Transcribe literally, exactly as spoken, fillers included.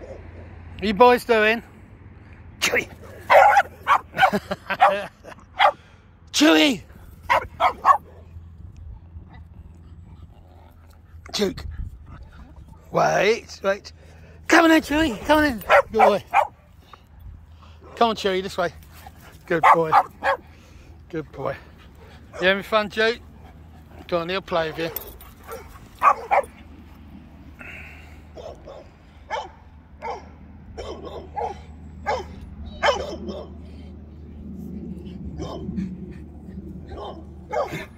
What you boys doing? Chewy! Chewy! Juke! Wait, wait. Come on in, Chewy, come on in. Good boy. Come on, Chewy, this way. Good boy. Good boy. You having fun, Juke? Go on, he'll play with you. Oh,